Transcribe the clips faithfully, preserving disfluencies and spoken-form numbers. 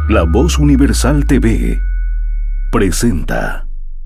La Voz Universal T V presenta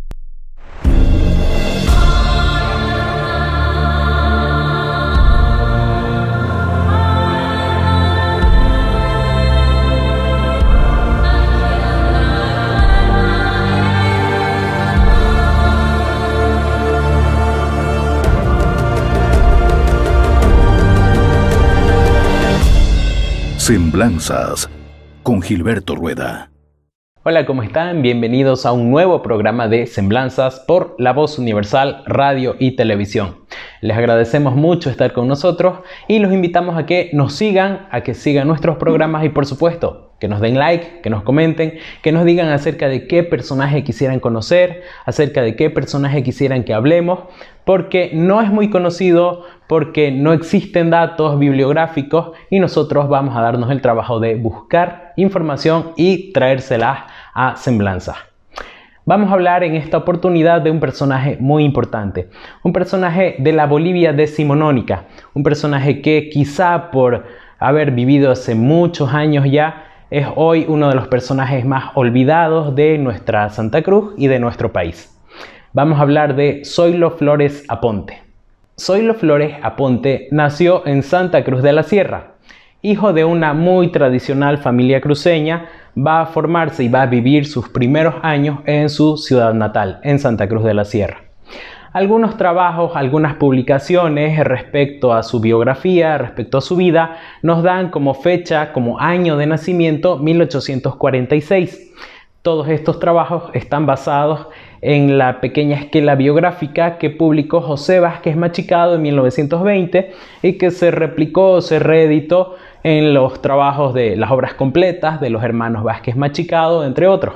Semblanzas con Gilberto Rueda. Hola, ¿cómo están? Bienvenidos a un nuevo programa de Semblanzas por La Voz Universal Radio y Televisión. Les agradecemos mucho estar con nosotros y los invitamos a que nos sigan, a que sigan nuestros programas y por supuesto que nos den like, que nos comenten, que nos digan acerca de qué personaje quisieran conocer, acerca de qué personaje quisieran que hablemos, porque no es muy conocido, porque no existen datos bibliográficos y nosotros vamos a darnos el trabajo de buscar información y traérselas a Semblanzas. Vamos a hablar en esta oportunidad de un personaje muy importante, un personaje de la Bolivia decimonónica, un personaje que quizá por haber vivido hace muchos años ya, es hoy uno de los personajes más olvidados de nuestra Santa Cruz y de nuestro país. Vamos a hablar de Zoilo Flores Aponte. Zoilo Flores Aponte nació en Santa Cruz de la Sierra. Hijo de una muy tradicional familia cruceña, va a formarse y va a vivir sus primeros años en su ciudad natal, en Santa Cruz de la Sierra. Algunos trabajos, algunas publicaciones respecto a su biografía, respecto a su vida, nos dan como fecha, como año de nacimiento, mil ochocientos cuarenta y seis. Todos estos trabajos están basados en la pequeña esquela biográfica que publicó José Vázquez Machicado en mil novecientos veinte y que se replicó o se reeditó en los trabajos de las obras completas de los hermanos Vázquez Machicado, entre otros.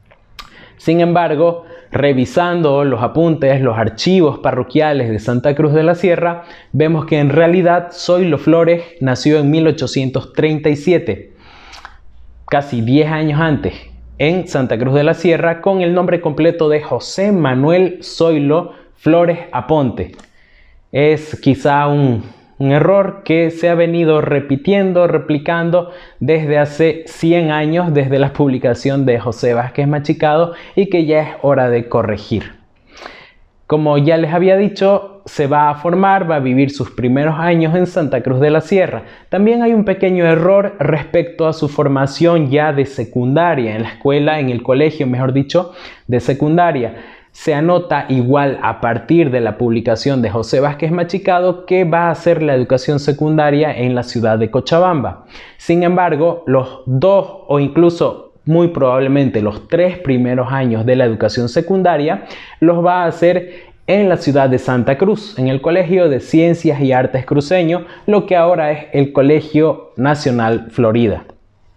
Sin embargo, revisando los apuntes, los archivos parroquiales de Santa Cruz de la Sierra, vemos que en realidad Zoilo Flores nació en mil ochocientos treinta y siete, casi diez años antes, en Santa Cruz de la Sierra, con el nombre completo de José Manuel Zoilo Flores Aponte. Es quizá un, un error que se ha venido repitiendo, replicando desde hace cien años, desde la publicación de José Vázquez Machicado, y que ya es hora de corregir. Como ya les había dicho, se va a formar, va a vivir sus primeros años en Santa Cruz de la Sierra. También hay un pequeño error respecto a su formación ya de secundaria, en la escuela, en el colegio, mejor dicho, de secundaria. Se anota igual a partir de la publicación de José Vázquez Machicado que va a hacer la educación secundaria en la ciudad de Cochabamba. Sin embargo, los dos o incluso muy probablemente los tres primeros años de la educación secundaria los va a hacer en la ciudad de Santa Cruz, en el Colegio de Ciencias y Artes Cruceño, lo que ahora es el Colegio Nacional Florida.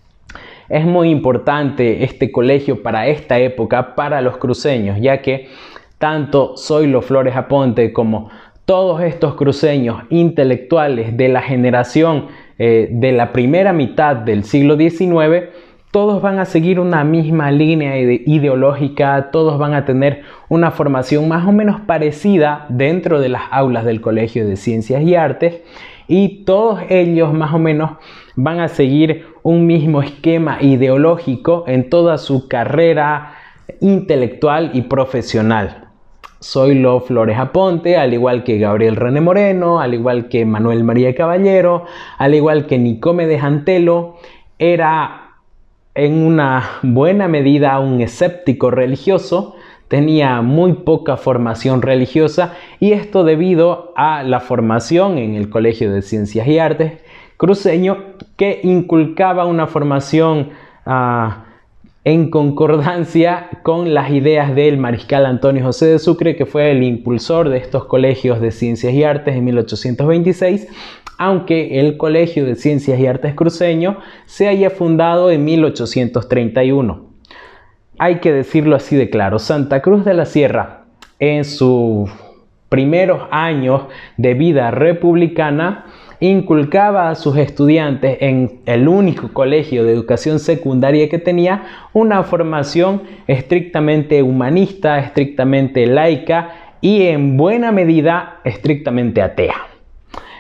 Es muy importante este colegio para esta época, para los cruceños, ya que tanto Zoilo Flores Aponte como todos estos cruceños intelectuales de la generación eh, de la primera mitad del siglo diecinueve, todos van a seguir una misma línea ideológica, todos van a tener una formación más o menos parecida dentro de las aulas del Colegio de Ciencias y Artes, y todos ellos más o menos van a seguir un mismo esquema ideológico en toda su carrera intelectual y profesional. Zoilo Flores Aponte, al igual que Gabriel René Moreno, al igual que Manuel María Caballero, al igual que Nicómedes Antelo, era en una buena medida un escéptico religioso, tenía muy poca formación religiosa, y esto debido a la formación en el Colegio de Ciencias y Artes cruceño, que inculcaba una formación uh, en concordancia con las ideas del mariscal Antonio José de Sucre, que fue el impulsor de estos colegios de Ciencias y Artes en mil ochocientos veintiséis, aunque el Colegio de Ciencias y Artes Cruceño se haya fundado en mil ochocientos treinta y uno. Hay que decirlo así de claro, Santa Cruz de la Sierra, en sus primeros años de vida republicana, inculcaba a sus estudiantes en el único colegio de educación secundaria que tenía una formación estrictamente humanista, estrictamente laica y en buena medida estrictamente atea.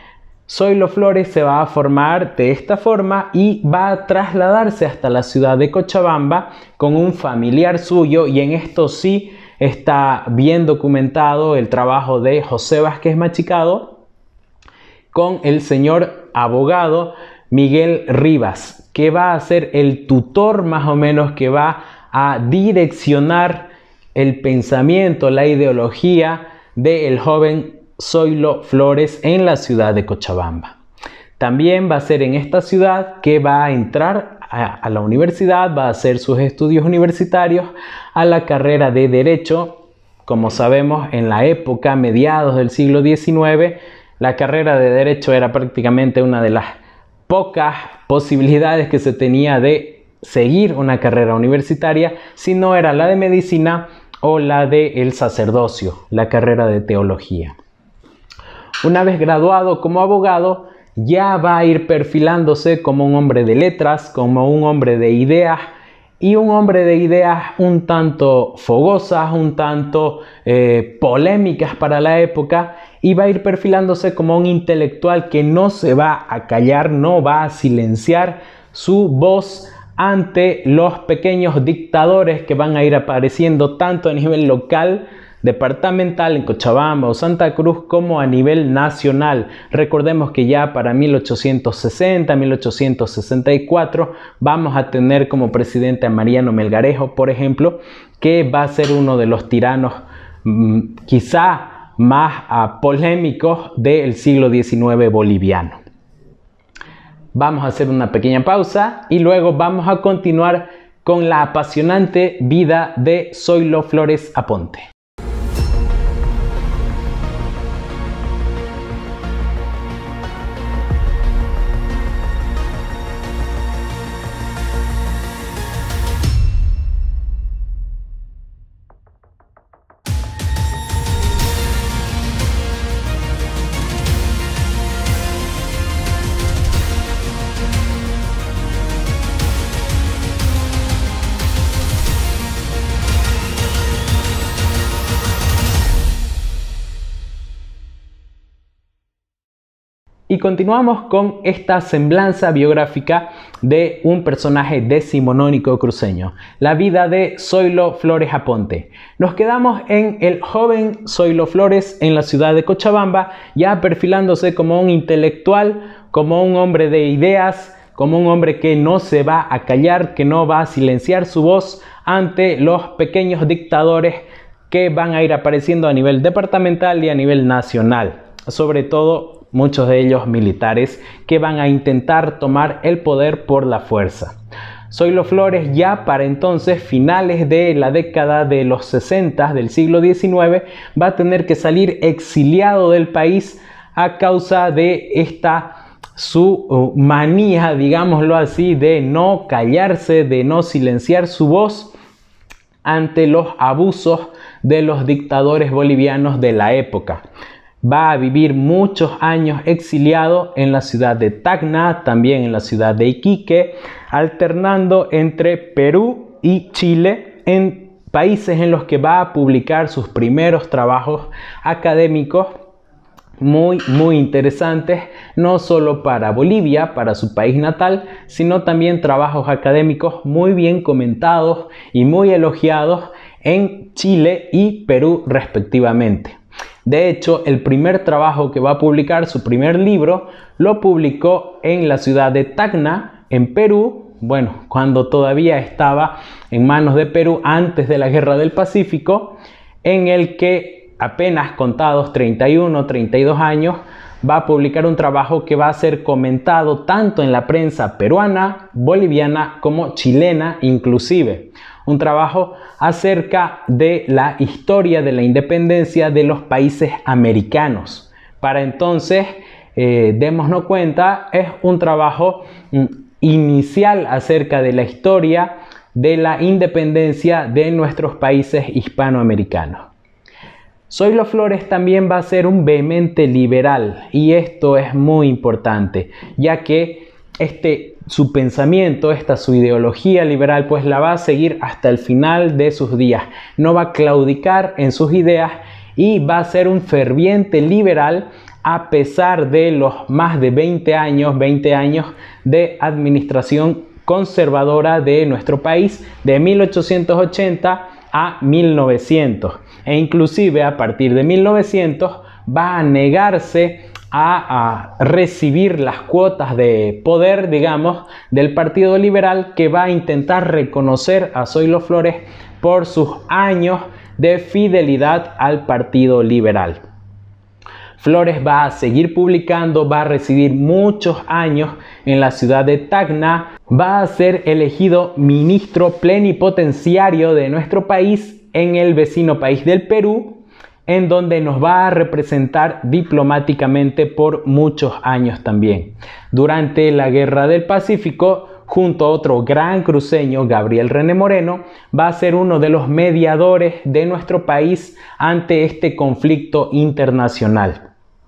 Zoilo Flores se va a formar de esta forma y va a trasladarse hasta la ciudad de Cochabamba con un familiar suyo, y en esto sí está bien documentado el trabajo de José Vázquez Machicado con el señor abogado Miguel Rivas, que va a ser el tutor más o menos que va a direccionar el pensamiento, la ideología del joven Zoilo Flores en la ciudad de Cochabamba. También va a ser en esta ciudad que va a entrar a, a la universidad, va a hacer sus estudios universitarios, a la carrera de Derecho. Como sabemos, en la época, mediados del siglo diecinueve, la carrera de Derecho era prácticamente una de las pocas posibilidades que se tenía de seguir una carrera universitaria, si no era la de Medicina o la de el sacerdocio, la carrera de Teología. Una vez graduado como abogado, ya va a ir perfilándose como un hombre de letras, como un hombre de ideas, y un hombre de ideas un tanto fogosas, un tanto eh, polémicas para la época, y va a ir perfilándose como un intelectual que no se va a callar, no va a silenciar su voz ante los pequeños dictadores que van a ir apareciendo tanto a nivel local, departamental en Cochabamba o Santa Cruz, como a nivel nacional. Recordemos que ya para mil ochocientos sesenta, mil ochocientos sesenta y cuatro vamos a tener como presidente a Mariano Melgarejo, por ejemplo, que va a ser uno de los tiranos mmm, quizá más uh, polémicos del siglo diecinueve boliviano. Vamos a hacer una pequeña pausa y luego vamos a continuar con la apasionante vida de Zoilo Flores Aponte. Y continuamos con esta semblanza biográfica de un personaje decimonónico cruceño, la vida de Zoilo Flores Aponte. Nos quedamos en el joven Zoilo Flores en la ciudad de Cochabamba, ya perfilándose como un intelectual, como un hombre de ideas, como un hombre que no se va a callar, que no va a silenciar su voz ante los pequeños dictadores que van a ir apareciendo a nivel departamental y a nivel nacional, sobre todo muchos de ellos militares que van a intentar tomar el poder por la fuerza. Zoilo Flores, ya para entonces, finales de la década de los sesenta del siglo diecinueve, va a tener que salir exiliado del país a causa de esta su manía, digámoslo así, de no callarse, de no silenciar su voz ante los abusos de los dictadores bolivianos de la época. Va a vivir muchos años exiliado en la ciudad de Tacna, también en la ciudad de Iquique, alternando entre Perú y Chile, en países en los que va a publicar sus primeros trabajos académicos muy, muy interesantes, no solo para Bolivia, para su país natal, sino también trabajos académicos muy bien comentados y muy elogiados en Chile y Perú respectivamente. De hecho, el primer trabajo que va a publicar, su primer libro, lo publicó en la ciudad de Tacna, en Perú, bueno, cuando todavía estaba en manos de Perú antes de la Guerra del Pacífico, en el que apenas contados treinta y uno, treinta y dos años, va a publicar un trabajo que va a ser comentado tanto en la prensa peruana, boliviana como chilena inclusive. Un trabajo acerca de la historia de la independencia de los países americanos. Para entonces, eh, démonos cuenta, es un trabajo mm, inicial acerca de la historia de la independencia de nuestros países hispanoamericanos. Zoilo Flores también va a ser un vehemente liberal, y esto es muy importante, ya que este su pensamiento, esta su ideología liberal, pues la va a seguir hasta el final de sus días. No va a claudicar en sus ideas y va a ser un ferviente liberal a pesar de los más de veinte años, veinte años de administración conservadora de nuestro país, de mil ochocientos ochenta a mil novecientos, e inclusive a partir de mil novecientos va a negarse a, a recibir las cuotas de poder, digamos, del Partido Liberal, que va a intentar reconocer a Zoilo Flores por sus años de fidelidad al Partido Liberal. Flores va a seguir publicando, va a recibir muchos años en la ciudad de Tacna, va a ser elegido ministro plenipotenciario de nuestro país en el vecino país del Perú, en donde nos va a representar diplomáticamente por muchos años también. Durante la Guerra del Pacífico, junto a otro gran cruceño, Gabriel René Moreno, va a ser uno de los mediadores de nuestro país ante este conflicto internacional.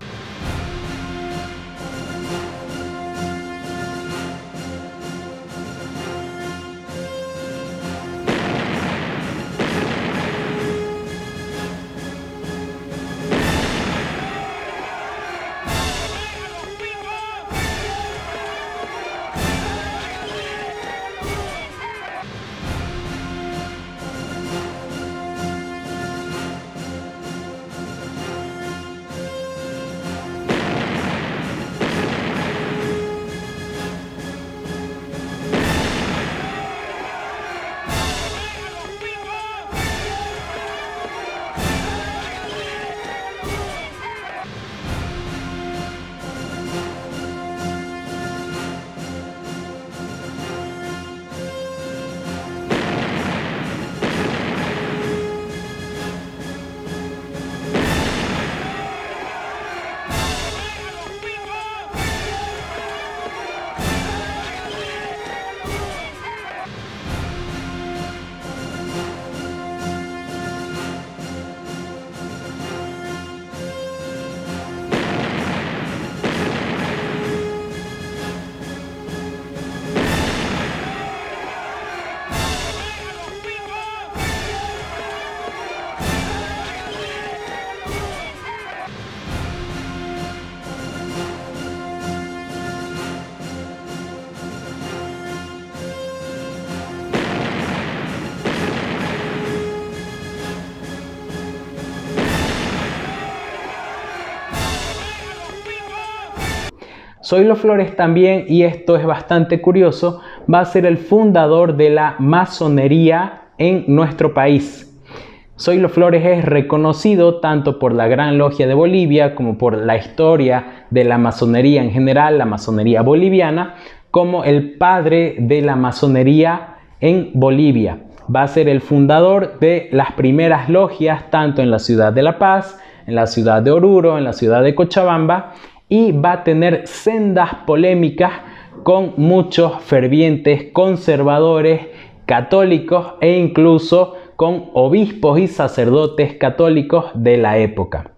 Zoilo Flores también, y esto es bastante curioso, va a ser el fundador de la masonería en nuestro país. Zoilo Flores es reconocido tanto por la Gran Logia de Bolivia como por la historia de la masonería en general, la masonería boliviana, como el padre de la masonería en Bolivia. Va a ser el fundador de las primeras logias tanto en la ciudad de La Paz, en la ciudad de Oruro, en la ciudad de Cochabamba, y va a tener sendas polémicas con muchos fervientes conservadores, católicos e incluso con obispos y sacerdotes católicos de la época.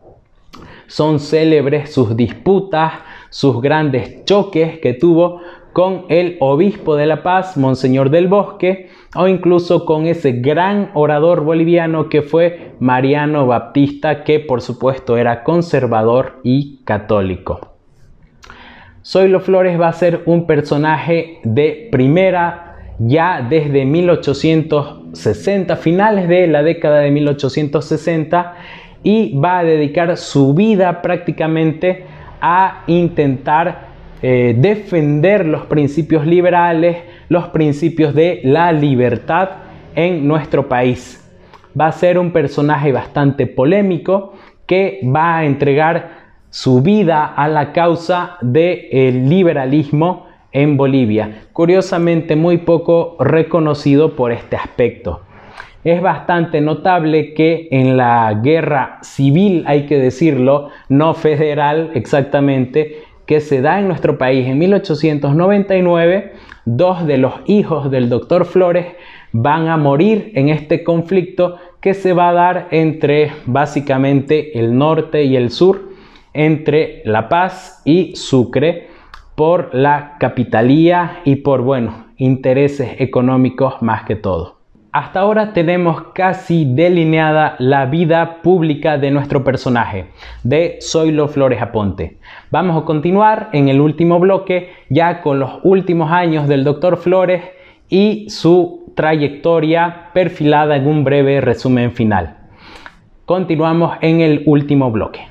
Son célebres sus disputas, sus grandes choques que tuvo con el obispo de La Paz, Monseñor del Bosque, o incluso con ese gran orador boliviano que fue Mariano Baptista, que por supuesto era conservador y católico. Zoilo Flores va a ser un personaje de primera ya desde mil ochocientos sesenta, finales de la década de mil ochocientos sesenta, y va a dedicar su vida prácticamente a intentar Eh, defender los principios liberales, los principios de la libertad en nuestro país. Va a ser un personaje bastante polémico que va a entregar su vida a la causa del liberalismo en Bolivia. Curiosamente muy poco reconocido por este aspecto. Es bastante notable que en la guerra civil, hay que decirlo, no federal exactamente, que se da en nuestro país en mil ochocientos noventa y nueve, dos de los hijos del doctor Flores van a morir en este conflicto que se va a dar entre básicamente el norte y el sur, entre La Paz y Sucre, por la capitalía y por, bueno, intereses económicos más que todo. Hasta ahora tenemos casi delineada la vida pública de nuestro personaje, de Zoilo Flores Aponte. Vamos a continuar en el último bloque ya con los últimos años del doctor Flores y su trayectoria perfilada en un breve resumen final. Continuamos en el último bloque.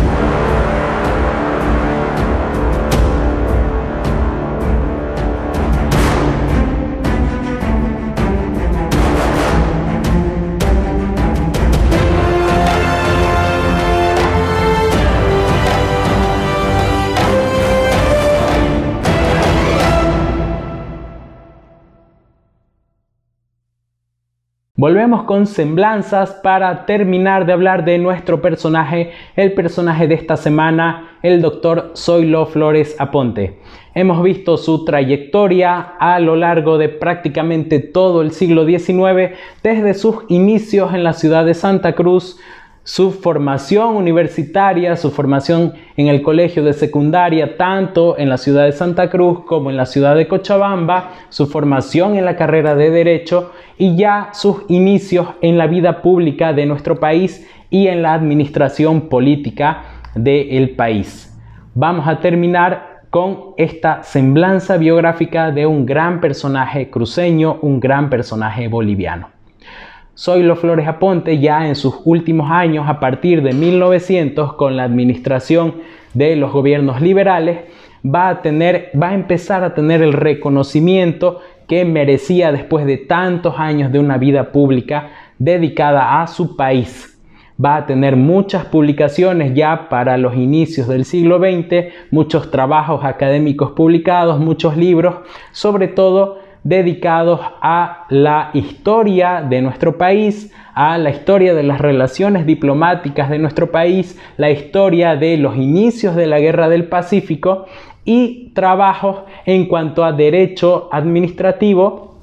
Volvemos con semblanzas para terminar de hablar de nuestro personaje, el personaje de esta semana, el doctor Zoilo Flores Aponte. Hemos visto su trayectoria a lo largo de prácticamente todo el siglo diecinueve, desde sus inicios en la ciudad de Santa Cruz, su formación universitaria, su formación en el colegio de secundaria, tanto en la ciudad de Santa Cruz como en la ciudad de Cochabamba, su formación en la carrera de Derecho y ya sus inicios en la vida pública de nuestro país y en la administración política del país. Vamos a terminar con esta semblanza biográfica de un gran personaje cruceño, un gran personaje boliviano. Zoilo Flores Aponte ya en sus últimos años, a partir de mil novecientos, con la administración de los gobiernos liberales, va a, tener, va a empezar a tener el reconocimiento que merecía después de tantos años de una vida pública dedicada a su país. Va a tener muchas publicaciones ya para los inicios del siglo veinte, muchos trabajos académicos publicados, muchos libros, sobre todo dedicados a la historia de nuestro país, a la historia de las relaciones diplomáticas de nuestro país, la historia de los inicios de la Guerra del Pacífico y trabajos en cuanto a derecho administrativo,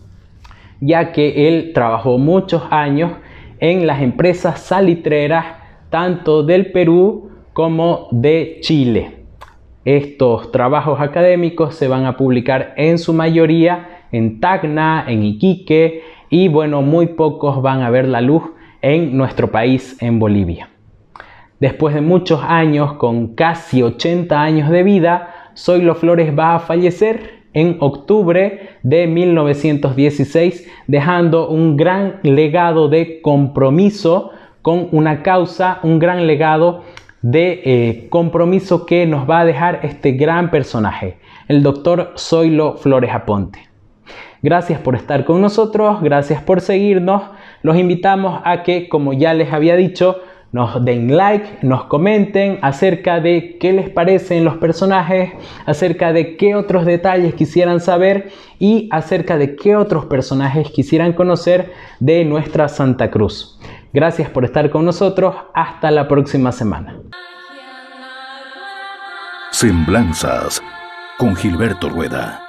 ya que él trabajó muchos años en las empresas salitreras tanto del Perú como de Chile. Estos trabajos académicos se van a publicar en su mayoría en Tacna, en Iquique y bueno, muy pocos van a ver la luz en nuestro país, en Bolivia. Después de muchos años, con casi ochenta años de vida, Zoilo Flores va a fallecer en octubre de mil novecientos dieciséis, dejando un gran legado de compromiso con una causa, un gran legado de eh, compromiso que nos va a dejar este gran personaje, el doctor Zoilo Flores Aponte. Gracias por estar con nosotros, gracias por seguirnos. Los invitamos a que, como ya les había dicho, nos den like, nos comenten acerca de qué les parecen los personajes, acerca de qué otros detalles quisieran saber y acerca de qué otros personajes quisieran conocer de nuestra Santa Cruz. Gracias por estar con nosotros. Hasta la próxima semana. Semblanzas con Gilberto Rueda.